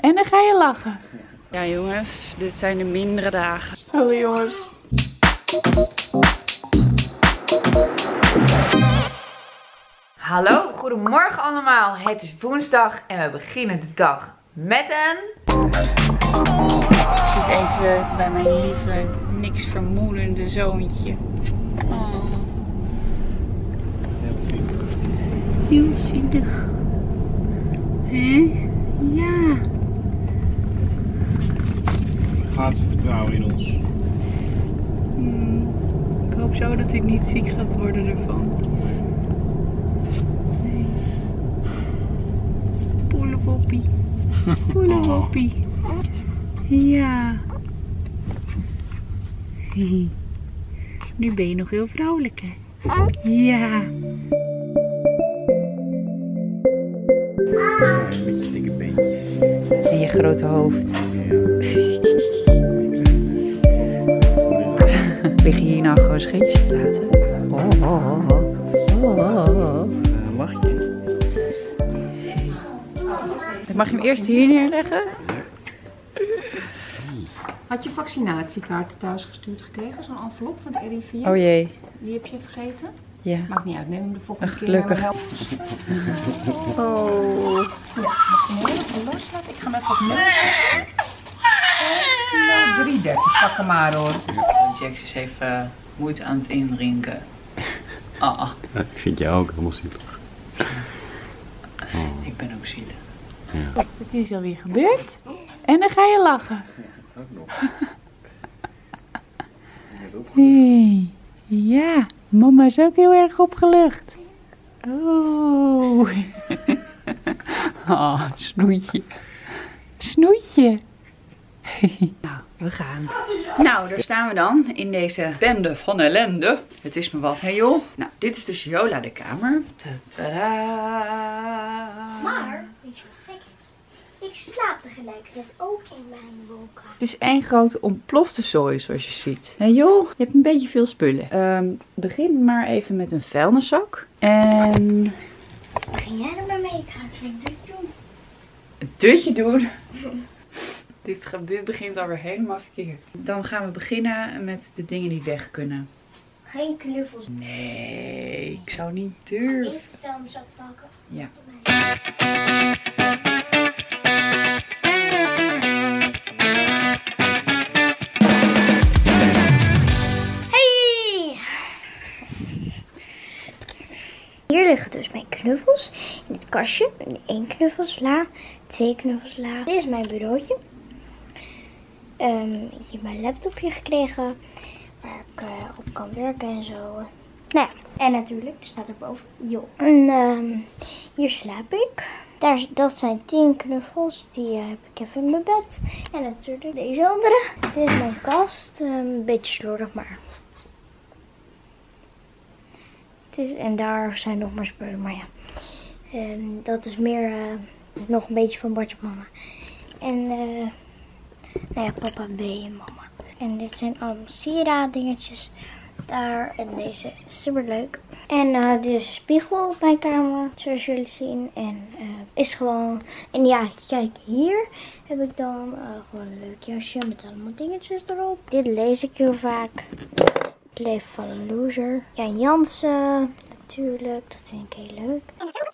En dan ga je lachen. Ja jongens, dit zijn de mindere dagen. Hallo jongens. Hallo, goedemorgen allemaal. Het is woensdag en we beginnen de dag met een... Ik zit even bij mijn lieve, niks vermoedende zoontje. Oh. Heel zielig. Hè? Ja. Gaat ze vertrouwen in ons? Ik hoop zo dat hij niet ziek gaat worden ervan. Nee. Poelewoppie. Poelewoppie. Ja. Nu ben je nog heel vrouwelijk, hè? Ja. Een beetje dikke beentjes. En je grote hoofd. Lig je hier nou gewoon scheetjes te laten? Mag je? Mag je hem eerst hier neerleggen? Had je vaccinatiekaarten thuis gestuurd gekregen? Zo'n envelop van het RIVM? Oh jee. Die heb je vergeten? Ja. Maakt niet uit, neem hem de volgende keer Gelukkig. maar Oh. Ja, mag je hem heel even loslaten? Ik ga hem even op nummers zetten. Kilo 330, pak hem maar hoor. Jax is even moeite aan het indrinken. Ja, ik vind jou ook helemaal zielig. Ik ben ook zielig. Ja. Het is alweer gebeurd. En dan ga je lachen. Ook nog. Hey. Ja, mama is ook heel erg opgelucht. Oh. Oh, snoetje. Snoetje. Nou, we gaan. Nou, daar staan we dan in deze bende van ellende. Het is me wat, hè joh. Nou, dit is dus Jola de kamer. Tadaa. Maar, weet je wat gek is? Ik slaap tegelijkertijd ook in mijn woonkamer. Het is één grote ontplofte zooi, zoals je ziet. Hé joh, je hebt een beetje veel spullen. Begin maar even met een vuilniszak. En Begin jij er maar mee? Ik ga het flink dit doen. een dutje doen. Dit begint alweer helemaal verkeerd. Dan gaan we beginnen met de dingen die weg kunnen. Geen knuffels. Nee, ik zou niet durven. Even de vuilniszak pakken. Ja. Hey! Hier liggen dus mijn knuffels in dit kastje. 1 knuffelsla, 2 knuffelsla. Dit is mijn bureautje. Ik heb mijn laptopje gekregen waar ik op kan werken en zo. Nou ja, en natuurlijk, er staat erboven, joh. En hier slaap ik. Dat zijn 10 knuffels, die heb ik even in mijn bed. En natuurlijk deze andere. Dit is mijn kast, een beetje slordig, maar... En daar zijn nog maar spullen, maar ja. Dat is meer nog een beetje van Bart en mama. En nou ja, papa, B en mama. En dit zijn allemaal sieraddingetjes daar. En deze is super leuk. En dit is een spiegel op mijn kamer, zoals jullie zien. En is gewoon... En ja, kijk, hier heb ik dan gewoon een leuk jasje met allemaal dingetjes erop. Dit lees ik heel vaak. Het leven van een loser. Jan Jansen, natuurlijk. Dat vind ik heel leuk.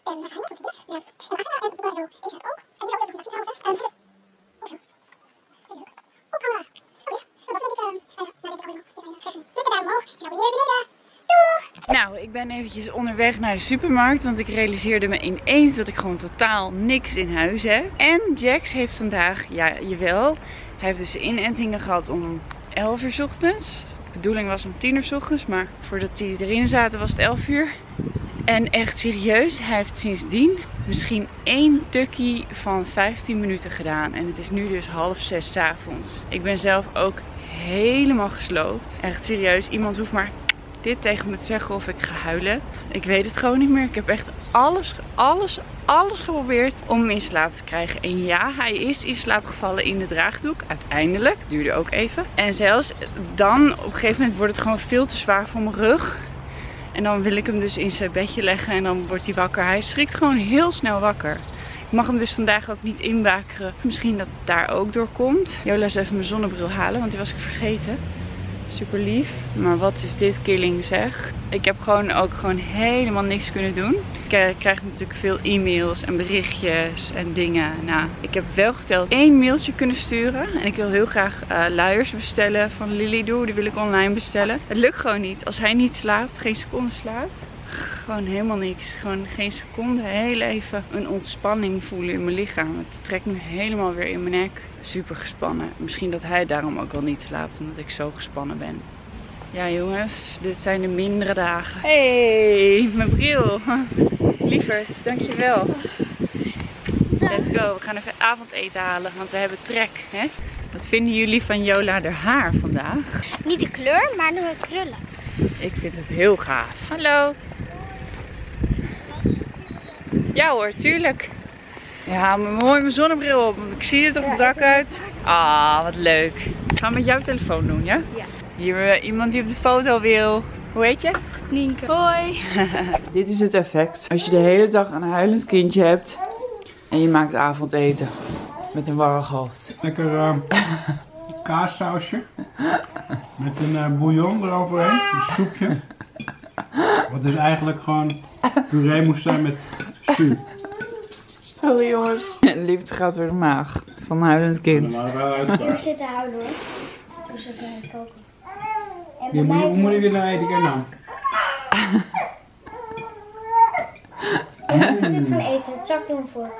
Nou, ik ben eventjes onderweg naar de supermarkt, want ik realiseerde me ineens dat ik gewoon totaal niks in huis heb. En Jax heeft vandaag, ja jawel, hij heeft dus inentingen gehad om 11 uur 's ochtends. De bedoeling was om 10 uur 's ochtends, maar voordat die erin zaten was het 11 uur. En echt serieus, hij heeft sindsdien misschien 1 tukkie van 15 minuten gedaan. En het is nu dus 5:30 's avonds. Ik ben zelf ook helemaal gesloopt. Echt serieus, iemand hoeft maar dit tegen me te zeggen of ik ga huilen. Ik weet het gewoon niet meer. Ik heb echt alles geprobeerd om hem in slaap te krijgen. En ja, hij is in slaap gevallen in de draagdoek. Uiteindelijk. Duurde ook even. En zelfs dan, op een gegeven moment wordt het gewoon veel te zwaar voor mijn rug. En dan wil ik hem dus in zijn bedje leggen en dan wordt hij wakker. Hij schrikt gewoon heel snel wakker. Ik mag hem dus vandaag ook niet inwakeren. Misschien dat het daar ook door komt. Jola is even mijn zonnebril halen, want die was ik vergeten. Super lief. Maar wat is dit killing zeg. Ik heb gewoon helemaal niks kunnen doen. Ik krijg natuurlijk veel e-mails en berichtjes en dingen. Nou, ik heb wel geteld 1 mailtje kunnen sturen. En ik wil heel graag luiers bestellen van Lilidoe. Die wil ik online bestellen. Het lukt gewoon niet. Als hij niet slaapt, geen seconde slaapt. Gewoon helemaal niks. Gewoon geen seconde. Heel even een ontspanning voelen in mijn lichaam. Het trekt me helemaal weer in mijn nek. Super gespannen. Misschien dat hij daarom ook wel niet slaapt. Omdat ik zo gespannen ben. Ja jongens, dit zijn de mindere dagen. Hey, mijn bril. Lieverd, dankjewel. Let's go. We gaan even avondeten halen. Want we hebben trek. Hè? Wat vinden jullie van Jola haar haar vandaag? Niet de kleur, maar de krullen. Ik vind het heel gaaf. Hallo. Ja hoor, tuurlijk. Ja, mooi mijn zonnebril op. Ik zie het op het dak uit. Ah, wat leuk. Gaan we met jouw telefoon doen, ja? Ja. Hier iemand die op de foto wil. Hoe heet je? Nienke. Hoi. Dit is het effect. Als je de hele dag een huilend kindje hebt en je maakt avondeten met een warrig hoofd. Lekker kaassausje met een bouillon eroverheen, een soepje. Wat dus eigenlijk gewoon puree moest zijn met jus. Sorry jongens. Liefde gaat door de maag van een huilend kind. Ik zit te houden hoor. We zitten aan het koken. Hoe moet ik dit nou eten? Kijk nou. Ik moet dit gaan eten. Het zakt om voor.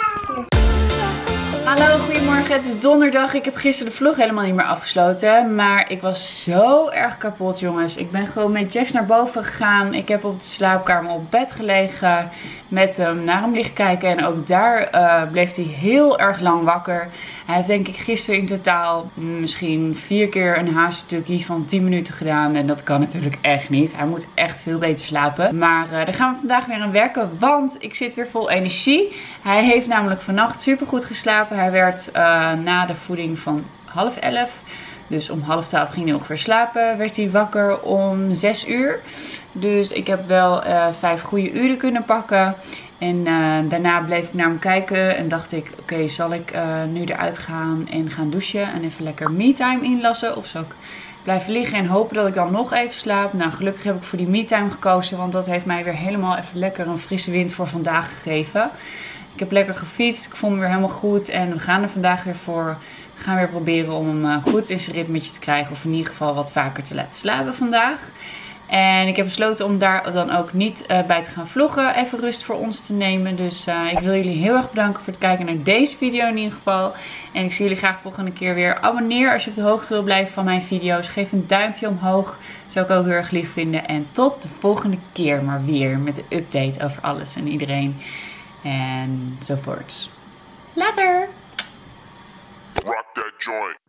Hallo, goedemorgen. Het is donderdag. Ik heb gisteren de vlog helemaal niet meer afgesloten. Maar ik was zo erg kapot, jongens. Ik ben gewoon met Jax naar boven gegaan. Ik heb op de slaapkamer op bed gelegen. Met hem naar hem liggen kijken. En ook daar bleef hij heel erg lang wakker. Hij heeft denk ik gisteren in totaal misschien 4 keer een haarstukje van 10 minuten gedaan. En dat kan natuurlijk echt niet. Hij moet echt veel beter slapen. Maar daar gaan we vandaag weer aan werken. Want ik zit weer vol energie. Hij heeft namelijk vannacht super goed geslapen. Hij werd na de voeding van 10:30. Dus om 11:30 ging hij ongeveer slapen. Werd hij wakker om 6 uur. Dus ik heb wel 5 goede uren kunnen pakken. En daarna bleef ik naar hem kijken en dacht ik, oké, zal ik nu eruit gaan en gaan douchen en even lekker me-time inlassen? Of zal ik blijven liggen en hopen dat ik dan nog even slaap? Nou, gelukkig heb ik voor die me-time gekozen, want dat heeft mij weer helemaal even lekker een frisse wind voor vandaag gegeven. Ik heb lekker gefietst, ik voel me weer helemaal goed en we gaan er vandaag weer voor. We gaan weer proberen om hem goed in zijn ritmetje te krijgen of in ieder geval wat vaker te laten slapen vandaag. En ik heb besloten om daar dan ook niet bij te gaan vloggen. Even rust voor ons te nemen. Dus ik wil jullie heel erg bedanken voor het kijken naar deze video in ieder geval. En ik zie jullie graag volgende keer weer. Abonneer als je op de hoogte wil blijven van mijn video's. Geef een duimpje omhoog. Dat zou ik ook heel erg lief vinden. En tot de volgende keer maar weer met een update over alles en iedereen. En zovoorts. Later! Rock that joint.